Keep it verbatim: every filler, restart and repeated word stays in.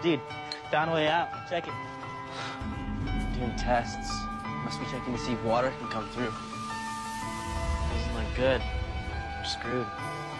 Dude, found a way out. Check it. Doing tests. Must be checking to see if water can come through. Doesn't look good. We're screwed.